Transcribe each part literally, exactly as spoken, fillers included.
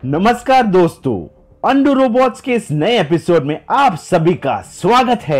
नमस्कार दोस्तों, अंडो रोबोट्स के इस नए एपिसोड में आप सभी का स्वागत है।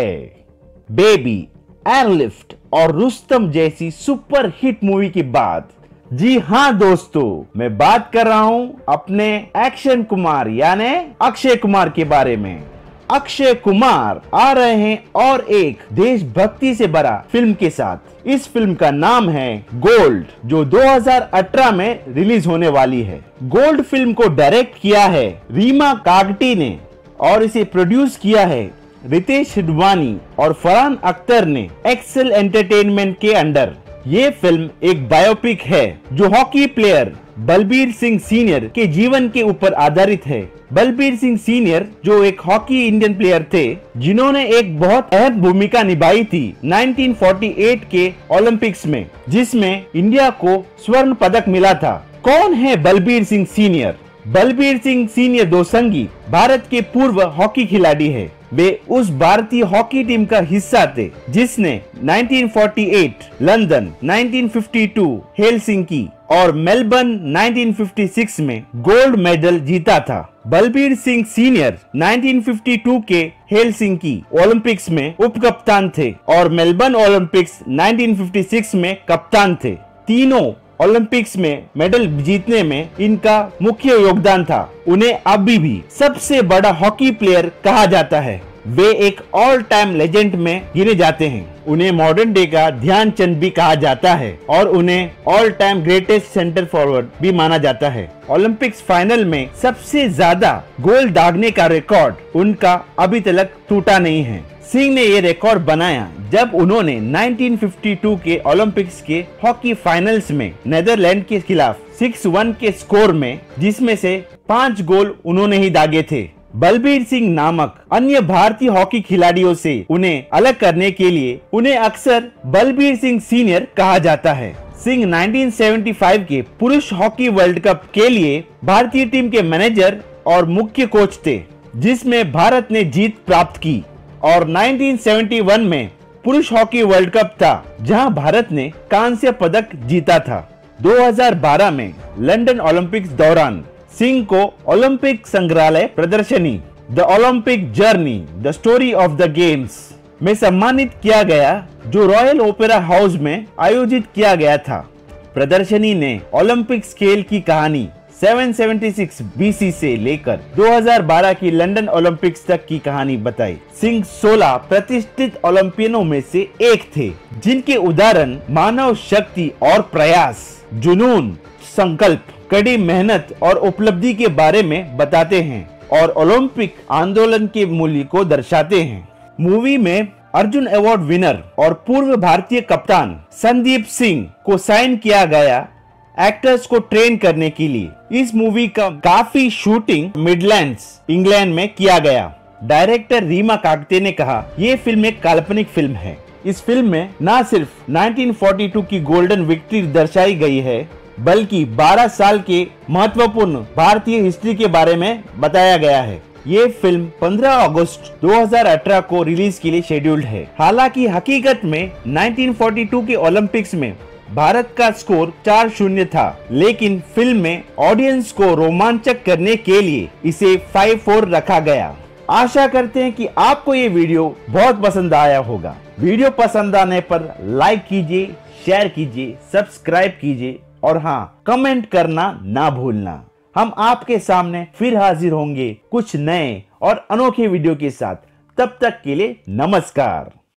बेबी, एयरलिफ्ट और रुस्तम जैसी सुपर हिट मूवी के बाद, जी हाँ दोस्तों, मैं बात कर रहा हूँ अपने एक्शन कुमार यानी अक्षय कुमार के बारे में। अक्षय कुमार आ रहे हैं और एक देशभक्ति से भरा फिल्म के साथ। इस फिल्म का नाम है गोल्ड, जो दो हज़ार अठारह में रिलीज होने वाली है। गोल्ड फिल्म को डायरेक्ट किया है रीमा कागटी ने और इसे प्रोड्यूस किया है रितेश सिडवानी और फरहान अख्तर ने एक्सेल एंटरटेनमेंट के अंडर। ये फिल्म एक बायोपिक है जो hockey player Balbir Singh senior के जीवन के ऊपर आधारित है। बलबीर सिंह सीनियर जो एक हॉकी इंडियन प्लेयर थे जिन्होंने एक बहुत अहम भूमिका निभाई थी उन्नीस सौ अड़तालीस के ओलंपिक्स में, जिसमें इंडिया को स्वर्ण पदक मिला था। कौन है बलबीर सिंह सीनियर? बलबीर सिंह सीनियर दोसंगी भारत के पूर्व हॉकी खिलाड़ी है। वे उस भारतीय हॉकी टीम का हिस्सा थे जिसने उन्नीस सौ अड़तालीस, लंदन उन्नीस सौ बावन, हेलसिंकी और मेलबर्न उन्नीस सौ छप्पन में गोल्ड मेडल जीता था। बलबीर सिंह सीनियर उन्नीस सौ बावन के हेलसिंकी ओलंपिक्स में उप कप्तान थे और मेलबर्न ओलंपिक्स उन्नीस सौ छप्पन में कप्तान थे। तीनों ओलंपिक्स में मेडल जीतने में इनका मुख्य योगदान था। उन्हें अभी भी सबसे बड़ा हॉकी प्लेयर कहा जाता है। वे एक ऑल टाइम लेजेंड में गिने जाते हैं। उन्हें मॉडर्न डे का ध्यानचंद भी कहा जाता है और उन्हें all time greatest centre forward भी माना जाता है। ओलंपिक्स फाइनल में सबसे ज्यादा गोल दागने का रिकॉर्ड उनका अभी तक टूटा नहीं है। सिंह ने ये रिकॉर्ड बनाया जब उन्होंने उन्नीस सौ बावन के ओलंपिक्स के हॉकी फाइनल्स में नीदरलैंड के खिलाफ छह एक के स्कोर में, जिसमें से पांच गोल उन्होंने ही दागे थे। बलबीर सिंह नामक अन्य भारतीय हॉकी खिलाड़ियों से उन्हें अलग करने के लिए उन्हें अक्सर बलबीर सिंह सीनियर कहा जाता है। सिंह उन्नीस सौ पचहत्तर के पुरुष हॉकी वर्ल्ड कप के लिए भारतीय टीम के मैनेजर और मुख्य कोच थे, जिसमें भारत ने जीत प्राप्त की। और उन्नीस सौ इकहत्तर में पुरुष हॉकी वर्ल्ड कप था जहां भारत ने कांस्य पदक जीता था। दो हज़ार बारह में लंदन ओलंपिक्स दौरान सिंह को ओलंपिक संग्रहालय प्रदर्शनी the Olympic journey the story of the games में सम्मानित किया गया, जो रॉयल ओपेरा हाउस में आयोजित किया गया था। प्रदर्शनी ने ओलंपिक स्केल की कहानी सात सौ छिहत्तर बीसी से लेकर दो हज़ार बारह की लंदन ओलंपिक्स तक की कहानी बताई। सिंह सोलह प्रतिष्ठित ओलंपियनों में से एक थे जिनके उदाहरण मानव शक्ति और प्रयास, जुनून, संकल्प, कड़ी मेहनत और उपलब्धि के बारे में बताते हैं और ओलंपिक आंदोलन के मूल्य को दर्शाते हैं। मूवी में अर्जुन अवार्ड विनर और पूर्व भारतीय कप्तान संदीप सिंह को साइन किया गया एक्टर्स को ट्रेन करने के लिए। इस मूवी का काफी शूटिंग मिडलैंड्स, इंग्लैंड में किया गया। डायरेक्टर रीमा कागते ने कहा, ये फिल्म एक काल्पनिक फिल्म है। इस फिल्म में न सिर्फ उन्नीस सौ बयालीस की गोल्डन विक्ट्री दर्शाई गई है, बल्कि बारह साल के महत्वपूर्ण भारतीय हिस्ट्री के बारे में बताया गया है। ये फिल्म पंद्रह अगस्त दो हज़ार अठारह को रिलीज के लिए शेड्यूल्ड है। हालांकि हकीकत में उन्नीस सौ बयालीस के ओलंपिक्स में भारत का स्कोर चार शून्य था, लेकिन फिल्म में ऑडियंस को रोमांचक करने के लिए इसे पाँच चार रखा गया। आशा करते हैं कि आपको ये वीडियो बहुत पसंद आया होगा। वीडियो पसंद आने पर लाइक कीजिए, शेयर कीजिए, सब्सक्राइब कीजिए और हाँ, कमेंट करना ना भूलना। हम आपके सामने फिर हाजिर होंगे कुछ नए और अनोखे वीडियो के साथ। तब तक के लिए नमस्कार।